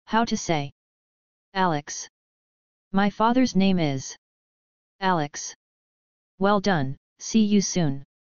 How to say? Alex. My father's name is Alex. Well done, see you soon.